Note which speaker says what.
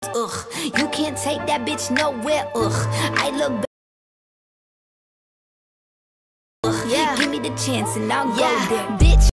Speaker 1: Ugh, you can't take that bitch nowhere. Ugh, I look back. Ugh, yeah. Give me the chance and I'll go there, bitch.